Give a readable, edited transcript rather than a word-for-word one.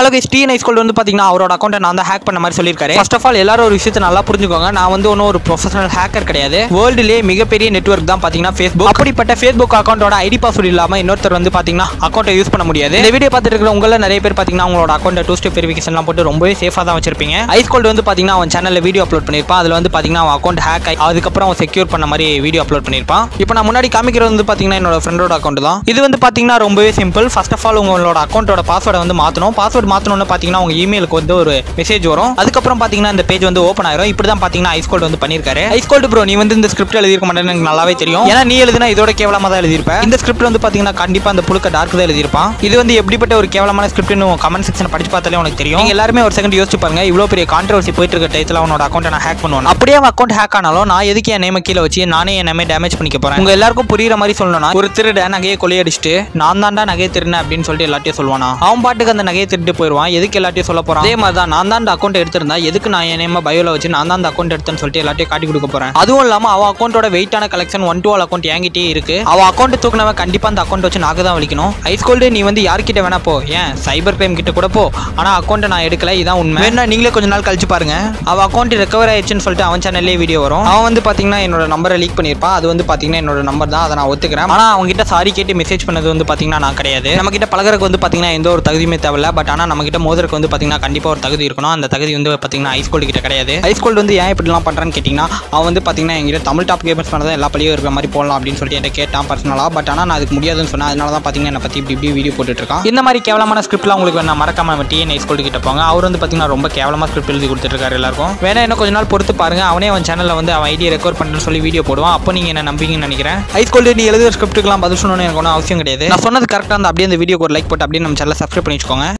Hello guys, T nice gold வந்து பாத்தீங்கன்னா அவரோட அக்கௌண்ட்டை நான் தான் ஹேக் பண்ண மாதிரி சொல்லியிருக்காரு. ஃபர்ஸ்ட் ஆஃப் ஆல் எல்லாரும் ஒரு விஷயத்தை நல்லா புரிஞ்சுக்கோங்க. நான் வந்து ஒன்றும் ஒரு ப்ரொஃபஷனல் ஹேக்கர் கிடையாது. வேர்ல்டுலேயே மிகப்பெரிய நெட்வொர்க் தான் பாத்தீங்கன்னா Facebook. அப்படிப்பட்ட Facebook அக்கௌண்ட்டோட ஐடி பாஸ்வேர்ட் இல்லாம இன்னொருத்தர் வந்து பாத்தீங்கன்னா அக்கௌண்ட்டை யூஸ் பண்ண முடியாது. இந்த வீடியோ பார்த்துட்டு இருக்கிற உங்கள நிறைய பேர் பாத்தீங்கன்னா உங்களோட அக்கௌண்ட்டை 2 ஸ்டெப் வெரிஃபிகேஷன்லாம் போட்டு ரொம்பவே சேஃபா தான் வச்சிருப்பீங்க. ஐஸ் கோல்ட் வந்து பாத்தீங்கன்னா அவன் சேனல்ல வீடியோ அப்லோட் பண்ணிருப்பான். அதுல வந்து பாத்தீங்கன்னா அவன் அக்கௌண்ட் ஹேக் ஆகி அதுக்கப்புறம் அவன் செக்யூர் பண்ண மாதிரி வீடியோ அப்லோட் பண்ணிருப்பான். இப்போ நான் முன்னாடி காமிக்கிறது வந்து பாத்தீங்கன்னா என்னோட ஃப்ரெண்டோட அக்கௌண்ட் தான். இது வந்து பாத்தீங்கன்னா ரொம்பவே சிம்பிள். ஃபர்ஸ்ட் ஆஃப் ஆல் உங்களோட அக்கௌண்ட்டோட பாஸ்வேர்டை வந்து மாத்தணும். பாஸ்வேர்ட் மாத்தணும்னு பாத்தீங்கன்னா உங்க இமெயிலுக்கு வந்து ஒரு மெசேஜ் வரும். அதுக்கப்புறம் பாத்தீங்கன்னா இந்த பேஜ் வந்து ஓபன் ஆயிரும். இப்படி தான் பாத்தீங்கன்னா ஐஸ் கோல்ட் வந்து பண்ணிருக்காரு. ஐஸ் கோல்ட் ப்ரோ, நீ வந்து இந்த ஸ்கிரிப்ட் எழுதிருக்க மாட்டேன்னு எனக்கு நல்லாவே தெரியும். ஏன்னா நீ எழுதினா இதோட கேவலமா தான் எழுதிருப்ப. இந்த ஸ்கிரிப்ட் வந்து பாத்தீங்கன்னா கண்டிப்பா அந்த புழுக்க டார்க் தான் எழுதிருப்பான். இது வந்து எப்படிப்பட்ட ஒரு கேவலமான ஸ்கிரிப்ட்னு கமெண்ட் செக்ஷன் படிச்சு பார்த்தாலே உனக்கு தெரியும். நீங்க எல்லாருமே ஒரு செகண்ட் யோசிச்சு பாருங்க. இவ்வளவு பெரிய கான்ட்ரோவர்சி போயிட்டு இருக்க டைத்துல அவனோட அக்கௌண்ட்டை நான் ஹேக் பண்ணுவேன். அப்படியே அவன் அக்கௌண்ட் ஹேக் ஆனாலும் நான் எதுக்கு என் நேம கீழே வச்சு நானே என் நேமே டேமேஜ் பண்ணிக்க போறேன்? உங்க எல்லாருக்கும் புரியுற மாதிரி சொல்லணும்னா, ஒரு திருட நகையை கொள்ளையடிச்சிட்டு நான் தான்டா நகையை திருடினேன் அப்படின்னு சொல்லிட்டு எல்லாத்தையும் சொல்லுவானா? அவன் பாட்டுக்கு அந்த நகையை திருட்டு போயிடுவான். எதுக்கு எல்லாத்தையும் சொல்ல போறான்? அதே மாதிரி தான் நான் தான் அந்த அக்கௌண்ட் எடுத்திருந்தா எதுக்கு நான் என் நேம பயோல வச்சு நான் தான் அந்த அக்கௌண்ட் எடுத்தேன்னு சொல்லிட்டு எல்லாத்தையும் காட்டி கொடுக்க போறேன். அதுவும் இல்லாம அவன் அக்கௌண்ட்டோட வெயிட்டான கலெக்ஷன் 1-2 அக்கௌண்ட் என்கிட்டே இருக்கு. அவன் அக்கௌண்ட் தூக்குனவன் கண்டிப்பா அந்த அக்கௌண்ட் வச்சு நாக்கு தான் வலிக்கணும். ஐஸ் கோல்டு, நீ வந்து யார்கிட்ட வேணா போ, ஏன் சைபர் கிரைம் கிட்ட கூட போ, ஆனா அக்கௌண்ட்டை நான் எடுக்கல, இதான் உண்மை. வேணா நீங்களே கொஞ்ச நாள் கழிச்சு பாருங்க. அவன் அக்கௌண்ட் ரெக்கவர் ஆயிடுச்சுன்னு சொல்லிட்டு அவன் சேனல்லே வீடியோ வரும். அவன் வந்து பாத்தீங்கன்னா என்னோட நம்பரை லீக் பண்ணிருப்பான். அது வந்து பாத்தீங்கன்னா என்னோட நம்பர் தான், அதை நான் ஒத்துக்கிறேன். ஆனா அவங்க கிட்ட சாரி கேட்டு மெசேஜ் பண்ணது வந்து பாத்தீங்கன்னா நான் கிடையாது. நம்ம கிட்ட பழகிறதுக்கு வந்து பாத்தீங்கன்னா எந்த ஒரு தகுதியுமே தேவையில்ல. பட் ஆனா நம்ம கிட்ட மோதருக்கு வந்து பாத்தீங்கன்னா கண்டிப்பா ஒரு தகுதி இருக்கணும். அந்த தகுதி வந்து பாத்தீங்கன்னா ஐஸ் கோல்டு கிட்ட கிடையாது. ஐஸ் கோல்டு வந்து ஏன் இப்படிலாம் பண்றான்னு கேட்டீங்கன்னா, அவன் வந்து பாத்தீங்கன்னா எங்கிட்ட தமிழ் டாப் கேமர்ஸ் பண்ணதான் எல்லா பள்ளியும் இருக்கிற மாதிரி போடலாம் அப்படின்னு சொல்லிட்டு என்கிட்ட கேட்டான் பர்சனலா. பட் ஆனா நான் அதுக்கு முடியாதுன்னு சொன்னேன். அதனால தான் பாத்தீங்கன்னா என்ன பத்தி இப்படி வீடியோ போட்டுட்டு இருக்கான். இந்த மாதிரி கேவலமான ஸ்கிரிப்ட்லாம் உங்களுக்கு வேணா மறக்காம நம்ம டி ஐஸ் கோல்டு கிட்ட போங்க. அவர் வந்து பாத்தீங்கன்னா ரொம்ப கேவலமா ஸ்கிரிப்ட் எழுதி கொடுத்துட்டு இருக்காரு எல்லாருக்கும். வேணா இன்னும் கொஞ்ச நாள் பொறுத்து பாருங்க. அவனே அவன் சேனல்ல வந்து அவன் ஐடியா ரெக்கார்ட் பண்ணுறேன்னு சொல்லி வீடியோ போடுவான். அப்போ நீங்க என்ன நம்பிங்கன்னு நினைக்கிறேன். ஐஸ் கோல்டு, நீ எழுதுற ஸ்கிரிப்ட்டுக்கெல்லாம் பதில் சொல்லணும்னு எனக்கு ஒன்றும் அவசியம் கிடையாது. நான் சொன்னது கரெக்டாக இருந்தால் அப்படியே இந்த வீடியோக்கு ஒரு லைக் போட்டு அப்படியே நம்ம சேனலை சப்ஸ்கிரைப் பண்ணி வச்சுக்கோங்க.